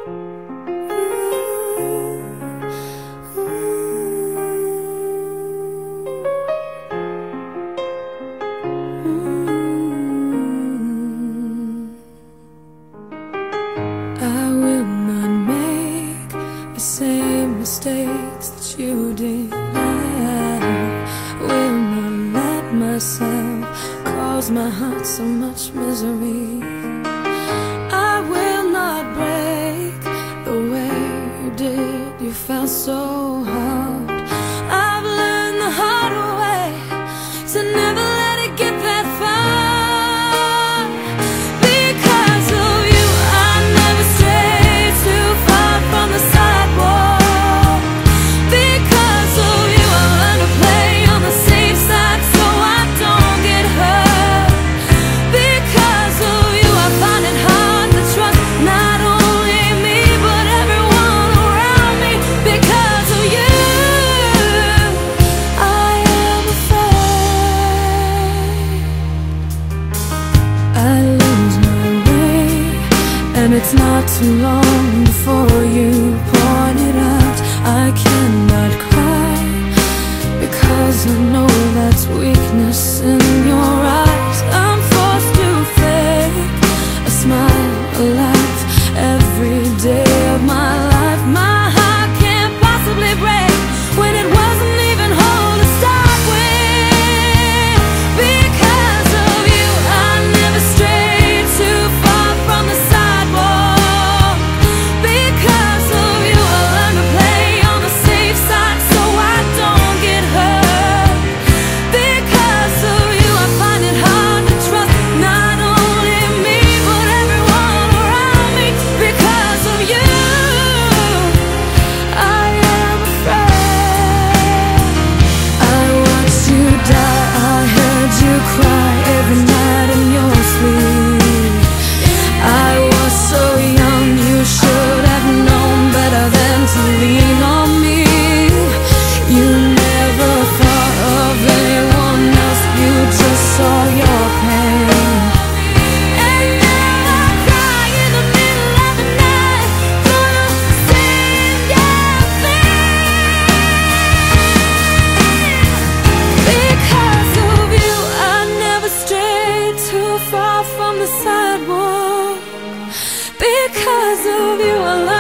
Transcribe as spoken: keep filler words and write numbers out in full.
I will not make the same mistakes that you did. I will not let myself cause my heart so much misery. I will not break the way you did. You felt so hard. I've learned the hard way to never let it get that far. And it's not too long before you point it out. I cannot cry because I know that's weakness in your eyes. I'm forced to fake a smile, a laugh every day of my life. My heart can't possibly break when it wasn't even whole to start with. Because of you I never strayed too far from the side. From the sidewalk, because of you I love